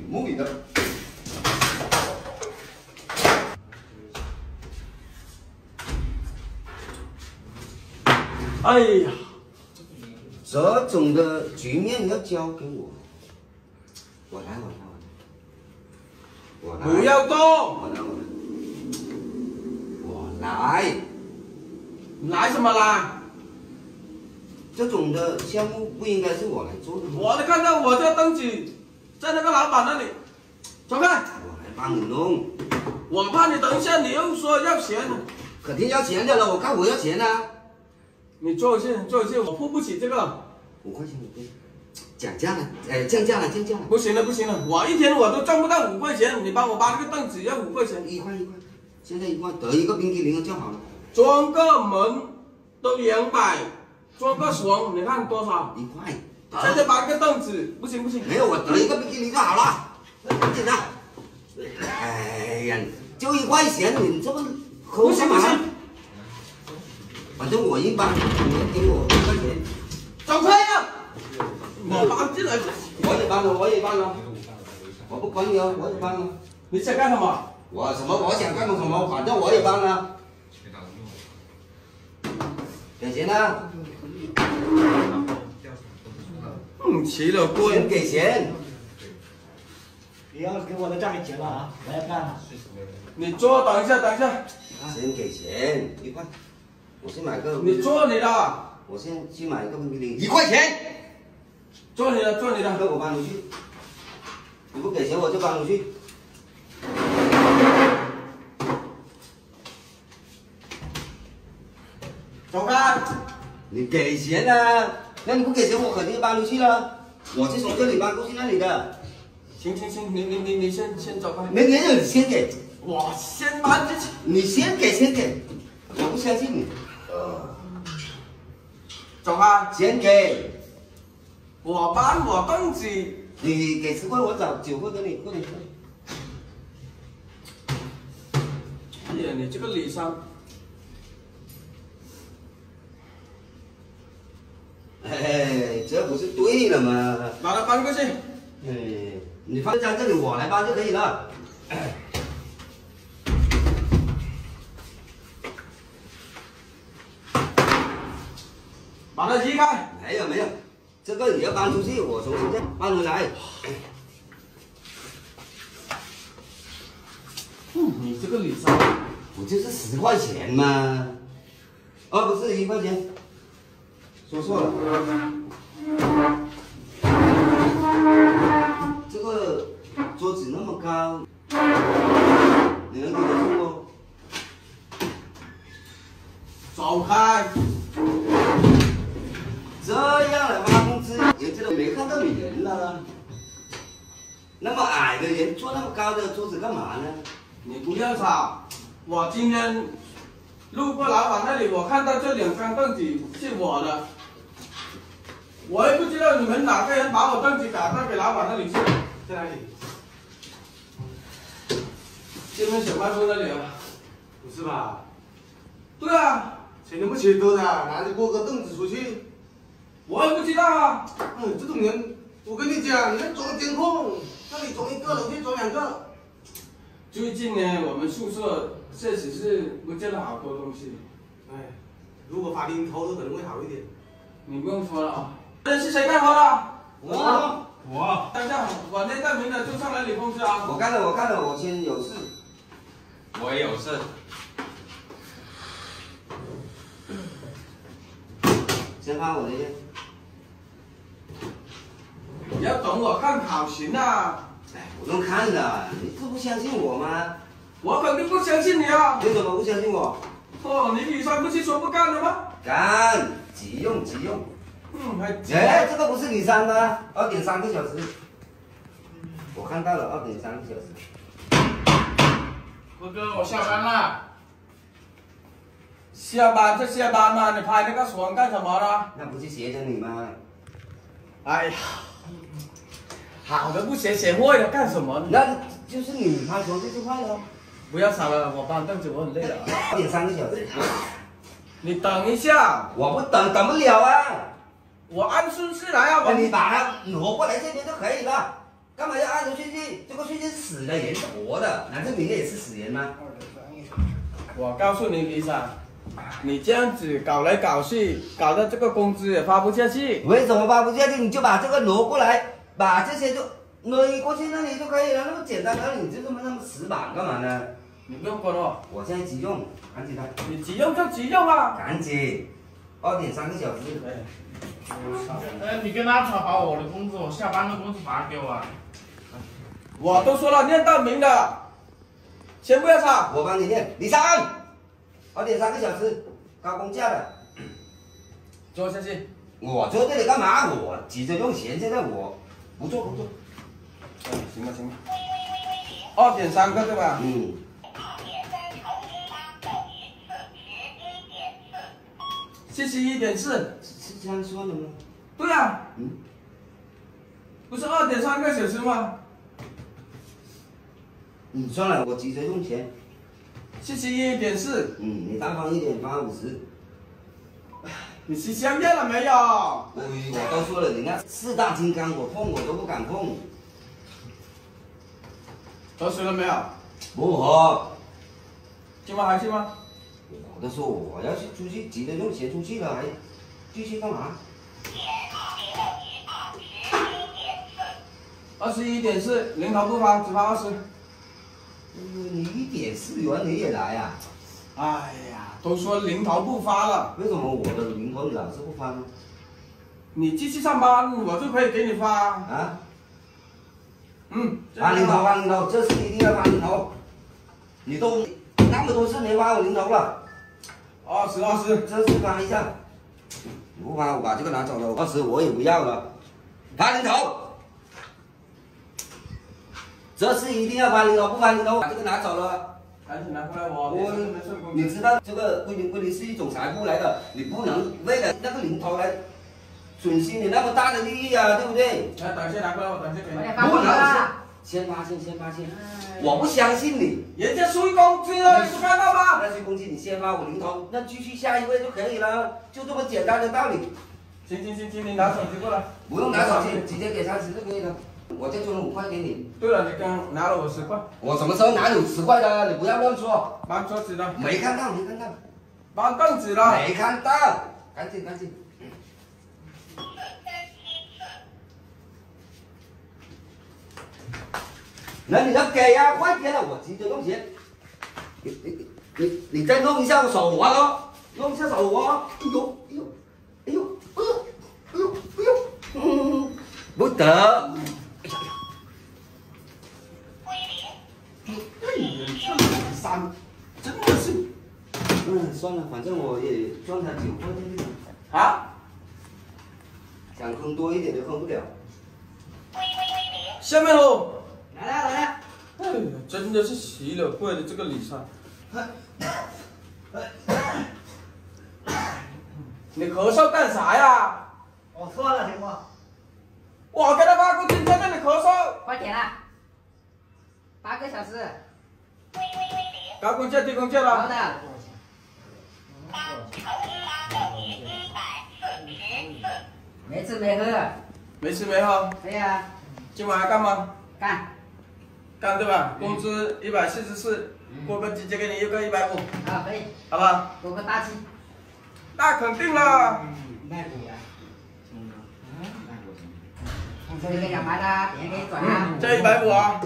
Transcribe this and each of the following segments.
母语的。 哎呀， 这种的局面要交给我，我来。 不要动！ 我来。 你来什么来？ 这种的项目不应该是我来做的吗？ 我看到我这登记在那个老板那里，走开！ 我来帮你弄。 我怕你等一下你又说要钱呢。 肯定要钱的了，我看我要钱啊。 你坐下，我付不起这个。 5块钱5个，讲价了，降价了。 不行了，我一天我都挣不到5块钱，你帮我把那个凳子要5块钱。 1块，现在1块，得一个冰淇淋就好了。 装个门都200，装个床你看多少 ？1块。 现在把那个凳子，不行。 没有，我得一个冰淇淋就好了，很简单。哎呀，就1块钱，你这么抠干嘛？反正我一般，你给我5块钱。 走开呀！我搬进来， 我也搬了，我不管你哦，我也搬了。 你想干什么？ 我想干什么，反正我也搬了。给钱呢？ 奇了怪。 先给钱。 你要给我的账给结了啊！我要干了。 你坐，等一下。 先给钱1块，我去买个。 你坐你的。 我先去买一个冰淇淋，1块钱。 坐你的。 跟我搬出去。你不给钱我就搬出去。 走开！ 你给钱啊！那你不给钱我肯定搬出去了。我是从这里搬过去那里的。 行，你先走开。 没给你先给。 我先搬进去。 你先给，我不相信你。 走开。 先给。 我搬我凳子。 你给10块，我找9块给你，快点。 哎呀，你这个李商。 哎，这不是对了吗？ 把它搬过去。 你放在这里，我来搬就可以了。 把它移开。 没有，这个你要搬出去，我从现在搬回来。 你这个李商， 不就是10块钱吗？不是1块钱，说错了。这个桌子那么高，你能顶得住不？ 走开！ 这样来发工资，也真的没看到你人了。那么矮的人坐那么高的桌子干嘛呢？ 你不要吵！我今天路过老板那里，我看到这2张凳子是我的，我也不知道你们哪个人把我凳子打到给老板那里去，在哪里？这边小卖部那里啊？ 不是吧？ 对啊， 谁能不缺德的，拿着过个凳子出去？ 我也不知道啊。 这种人，我跟你讲，你要装监控，这里装1个，楼梯装2个。 最近呢，我们宿舍确实是不见了好多东西。 哎，如果法庭投的可能会好一点。 你不用说了啊。这是谁干活的？ 我。 等一下，我那个名的就上来领工资啊。 我干了，我先有事。 我也有事。 先发我的烟。 你要等我看考勤啊！ 不用看的，你这不相信我吗？ 我肯定不相信你啊！ 为什么不相信我？ 你李商不是说不干了吗？ 干，急用。这个不是你删的，2.3个小时。我看到了，2.3个小时。 哥哥，我下班了。下班就下班嘛，你拍那个床干什么呢？ 那不是协着你吗？ 哎呀，好的不学，学坏了干什么呢？ 那就是你拍床就是坏了。 不要吵了，我搬凳子我很累了。 2.3个小时。 你等一下。 我不等不了啊。 我按顺序来啊。 你把它挪过来这边就可以了。 干嘛要按着税金？这个税金是死的人是活的，难道你也是死人吗？ 我告诉你，李莎，你这样子搞来搞去，搞得这个工资也发不下去。 为什么发不下去？你就把这个挪过来，把这些就挪过去那里就可以了，那么简单。而你就这么死板干嘛呢？ 你不用管我， 我现在急用，赶紧来， 你急用就急用啊。 赶紧，2.3个小时。 你跟他吵，把我的工资，我下班的工资拿给我啊！ 我都说了，念到明的，先不要吵。 我帮你念，李三，2.3个小时，高工价的。 坐下去。 我坐这里干嘛？我急着用钱，现在我不做。 行吧行吧。2.3个对吧？ 嗯。 71.4。 是这样说的吗？ 对呀。 嗯。 不是2.3个小时吗？ 算了，我急着用钱。 71.4。 你大方一点，发50。 你吃香烟了没有？ 我都说了，你那4大金刚，我碰我都不敢碰。 喝水了没有？ 不喝。 今晚还去吗？ 我都说我要是出去，急着用钱出去了，还继续干嘛 21.4，零头不发，只发20。 你1.4元你也来啊？ 哎呀，都说零头不发了， 为什么我的零头你老是不发呢？ 你继续上班，我就可以给你发。 啊？ 发零头，这次一定要发零头。你都那么多次没发我零头了。 20， 这次发一下。你不发，我把这个拿走了。20我也不要了，发零头。这次一定要发零头，不发零头把这个拿走了。 赶紧拿过来我。 你知道这个归零是一种财富来的，你不能为了那个零头来损失你那么大的利益啊，对不对？ 来，短信拿过来，我短信给你。 不能，先发现，我不相信你。 人家税工资了，你不看到吗？ 那税工资你先发我零头，那继续下一位就可以了，就这么简单的道理。 行，你拿手机过来。 不用拿手机，直接给30就可以了。我再充了5块给你。 对了，你刚拿了我10块。 我什么时候哪有10块的？你不要乱说。 搬桌子了。 没看到。 搬凳子了。 没看到，赶紧。那你要给呀，快点了，我急着用钱。你再弄一下我手环哦，弄一下手环。哎呦，不得。 3，真的是。 算了，反正我也赚他9块钱。 啊？ 想坑多一点都坑不了。 下面喽。 来了。 哎呀，真的是奇了怪了这个李莎。你咳嗽干啥呀？ 我错了，行吗？ 我给他发工资，你在这里咳嗽。 快点啦！8个小时。 高工价低工价了。 好的。没吃没喝。 没吃没喝。 对呀。 今晚还干吗？ 干对吧？工资144，过个季节给你一个150。 好，可以。 好吧。 过个大气。 那肯定了。 卖股呀。这个要卖的，也可以转啊。 这150啊。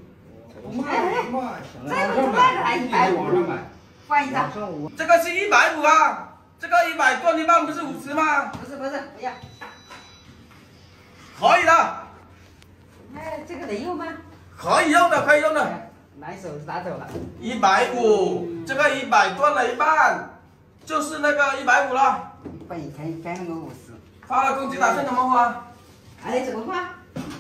这不卖的还150，换一张。 这个是150啊，这个100赚一半不是50吗？ 不是，不要。 可以的。 哎，这个能用吗？ 可以用的。 买手拿走了。 150，这个100赚了一半，就是那个150了。 换以前那个50。 发了工资打算怎么花？ 哎，怎么花？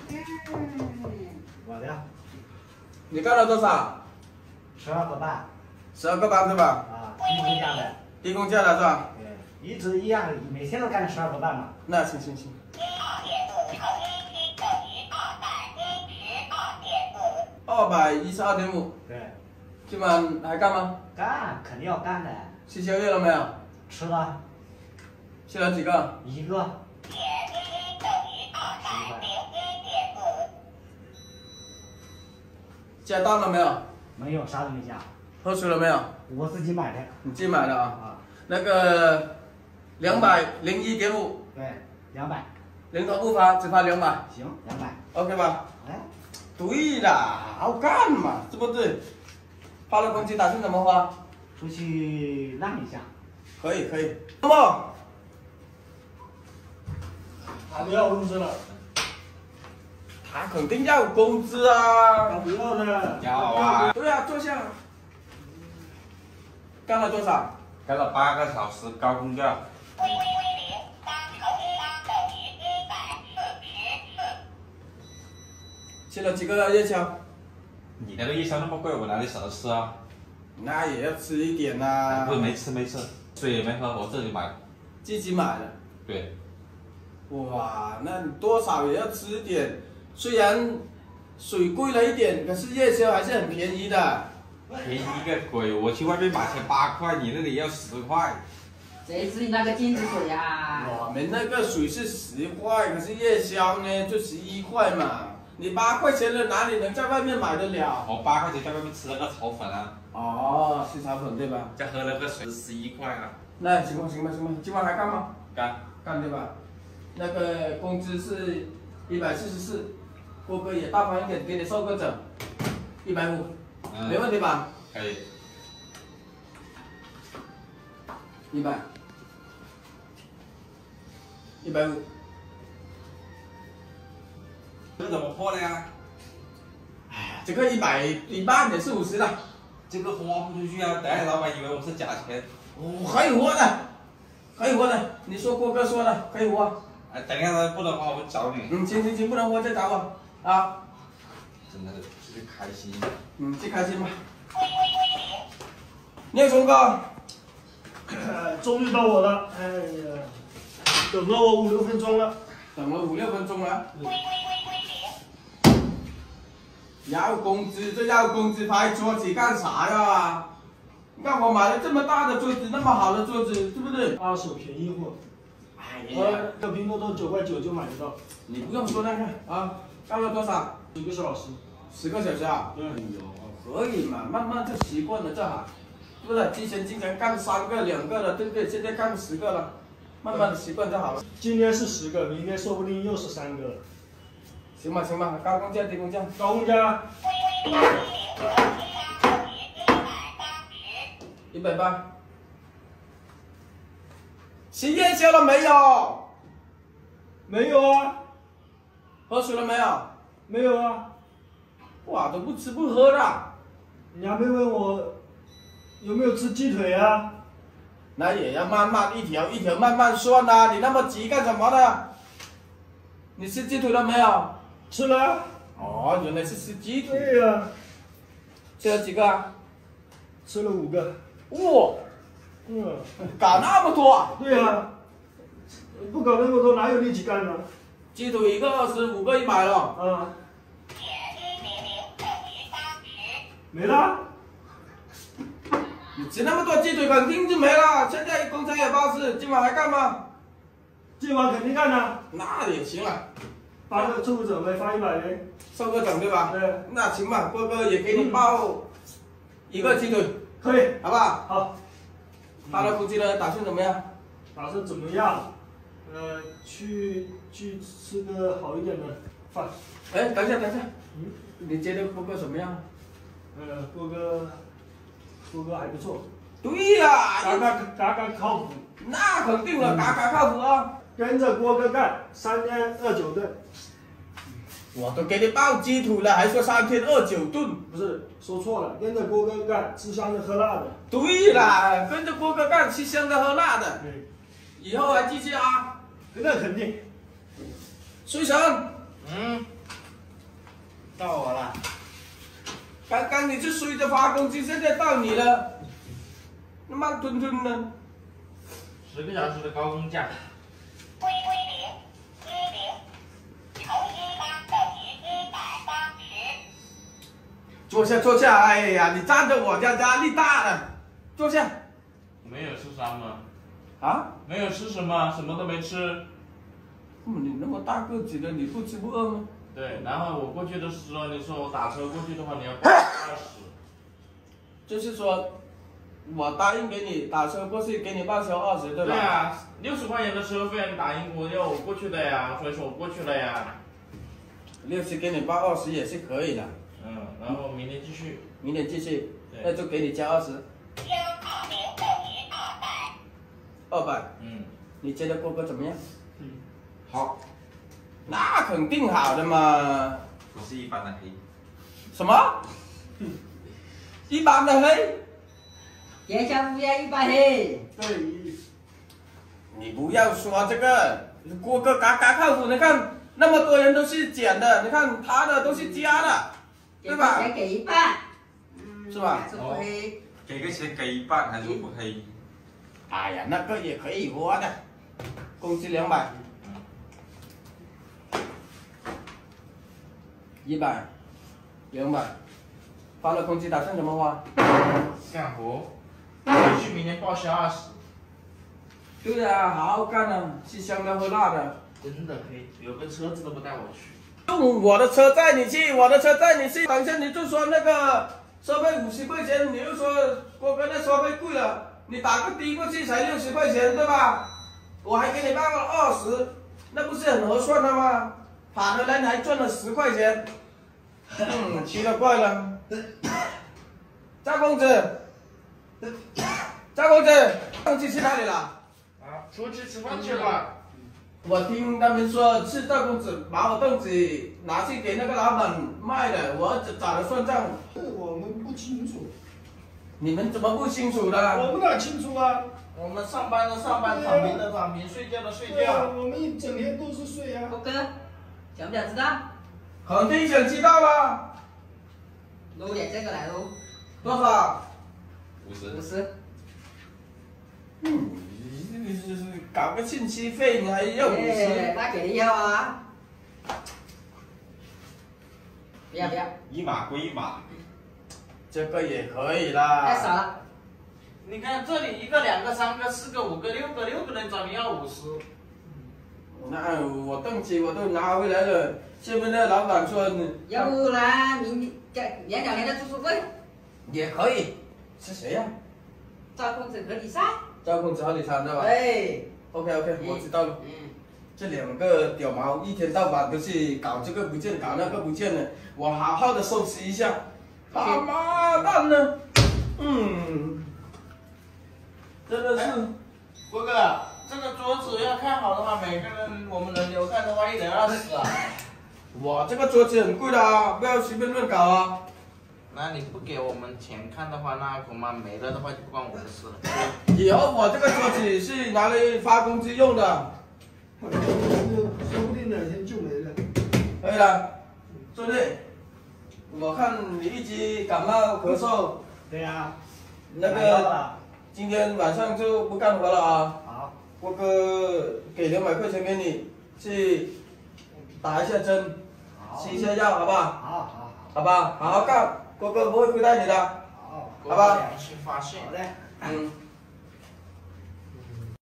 我的你干了多少 ？12个半。 12个半对吧？ 啊，低工价的。 低工价的是吧？ 对，一直一样，每天都干12个半嘛。 那行。212.5。 对。 今晚还干吗？ 干，肯定要干的。 吃宵夜了没有？ 吃了。 吃了几个 1个。 加单了没有？ 没有，啥都没加， 喝水了没有？ 我自己买的。 你自己买的啊？ 啊， 那个201给5， 对，200， 零头不发，只发200 行，200。 ，OK 吧？ 哎， 对啦，好干嘛，对不对？发了工资打算怎么花？ 出去浪一下。 可以可以。那么他不要工资了， 他肯定要工资啊。 他不要的。 要啊， 对啊，坐下。干了多少？ 干了8个小时高工价， 吃了几个夜宵？ 你那个夜宵那么贵，我哪里舍得吃啊？ 那也要吃一点呐、 不是没吃，水也没喝，我自己买的。 自己买的。 对， 哇，那你多少也要吃点。虽然水贵了一点，可是夜宵还是很便宜的。 便宜个鬼！我去外面买才8块，你那里要10块。 这是那个金子水呀、 我们那个水是10块，可是夜宵呢就11块嘛。你8块钱的哪里能在外面买得了？ 我8块钱在外面吃了个炒粉啊， 哦，吃炒粉对吧？ 再喝了个水11块啊。 那行吧行吧行吧，今晚还干吗？ 干， 干对吧？那个工资是144，郭哥也大方一点，给你收个整，150，没问题吧？ 可以。 100，150。 这怎么破的呀？ 哎呀，这个100半也是50的， 这个花不出去啊！等下老板以为我是假钱。 可以活的，可以活的。你说郭哥说的，可以活。 哎，等一下他不能花，我找你。 行，不能活再找我啊。 真的是开心。 去开心吧。聂松哥， 终于到我了，哎呀，等了我5、6分钟了。 等了5、6分钟了。要工资就要工资，拍桌子干啥呀？你看我买了这么大的桌子，那么好的桌子，对不对？ 二手便宜货， 哎呀， 这拼多多9块9就买得到。 你不用说那个啊，干了多少 10个小时。 ？10个小时啊？ 对。 哎呦，可以嘛，慢慢就习惯了这行，对不对？之前经常干3个、2个了，对不对？现在干10个了，慢慢的习惯就好了。 今天是10个，明天说不定又是3个了。 行吧，高工价低工价。 高工价 180。吃夜宵了没有？ 没有啊， 喝水了没有？ 没有啊。 哇，都不吃不喝的。 你还没问我有没有吃鸡腿啊？ 那也要慢慢一条一条慢慢算呐、你那么急干什么呢？你吃鸡腿了没有？ 吃了。 哦，原来是吃鸡腿。 对呀、 吃了几个啊？ 吃了5个。 哇， 嗯， 搞那么多啊？ 对呀、不搞那么多哪有力气干呢？ 鸡腿1个20，5个100了。 啊。没了。 你吃那么多鸡腿肯定就没了。现在工资也80，今晚还干吗？ 今晚肯定干了。 那也行啊， 发个凑个整呗，发100元。 收个整对吧？ 对。 那行吧，郭哥也给你报1个鸡腿， 可以。 好不好？ 好。 发了工资了，打算怎么样？ 打算怎么样？去吃个好一点的饭。 哎，等一下。你觉得郭哥怎么样？ 郭哥还不错。 对呀、 嘎靠谱。 那肯定了，嘎靠谱啊！ 跟着郭哥干，3天29顿。 我都给你报鸡腿了，还说3天29顿？ 不是，说错了，跟着郭哥干，吃香的喝辣的。 对啦，跟着郭哥干，吃香的喝辣的， 对。 以后还继续啊！ 那肯定。 水神， 到我了。 刚刚你去睡着发工资，现在到你了，那慢吞吞的。 10个小时的高工价。 坐下，哎呀，你占着我家压力大了，坐下。 没有吃啥吗？ 啊？ 没有吃什么，什么都没吃。 你那么大个子了，你不吃不饿吗？ 对，然后我过去的时候，你说我打车过去的话，你要报20。 就是说，我答应给你打车过去，给你报销20，对吧？ 对啊，60块钱的车费你答应我要我过去的呀，所以说我过去了呀。 60给你报20也是可以的。 嗯，然后明天继续。 明天继续， 对那就给你加20。200。 嗯。 你觉得郭哥怎么样？ 好。 那肯定好的嘛。 不是一般的黑。 什么？一般的黑？ 天下无颜一般黑。 对。 你不要说这个，郭哥嘎靠谱，你看那么多人都是减的，你看他的都是加的，对吧？ 给一半。 是吧？ 还是不黑。 给个钱给一半还是不黑？ 哎呀，那个也可以活的，工资200。100、200，发了工资打算怎么花？ 干活，继续明天报销20。 对啊，好好干啊，吃香的喝辣的。 真的黑，有个车子都不带我去。 用我的车载你去，我的车载你去。等一下你就说那个收费50块钱，你又说郭哥那收费贵了，你打个的过去才60块钱，对吧？我还给你报了20，那不是很合算的吗？跑回来你还赚了10块钱，奇了怪了。赵公子，赵公子，上次去哪里了？ 啊，出去吃饭去了。 我听他们说是赵公子把我凳子拿去给那个老板卖了，我找人算账。 我们不清楚。 你们怎么不清楚的？ 我们哪清楚啊？ 我们上班的上班，躺平的躺平，睡觉的睡觉。 我们一整天都是睡啊。 郭哥，想不想知道？ 肯定想知道啦。 录点这个来喽。 多少 50。 你搞个信息费你还要50？ 那肯定要啊。不要不要。 一码归一码。 这个也可以啦。 太少了。 你看这里1个、2个、3个、4个、5个、6个，6个人找你要50。 那我凳子我都拿回来了，下面那老板说你， 要不然明天连2年的住宿费。 也可以。是谁呀？ 赵公子和李三。 赵公子和李三对吧？ 对。 OK， 我知道了。这2个屌毛一天到晚都是搞这个不见，搞那个不见的，我好好的收拾一下。他妈蛋呢？真的是。 郭哥，这个桌子要看好的话，每个人我们轮流看的话，1人20啊。 哇，这个桌子很贵的啊，不要随便乱搞啊。 那你不给我们钱看的话，那恐怕没了的话就不关我的事了。 以后我这个桌子是拿来发工资用的。 说不定哪天就没了。 可以了，兄弟，我看你一直感冒咳嗽。 对呀。 那个，今天晚上就不干活了啊。 好。 郭哥给200块钱给你，去打一下针，吃一下药，好不好？ 好。 好吧，好好干，郭哥不会亏待你的。 好。 好吧。 良心发现。 好嘞。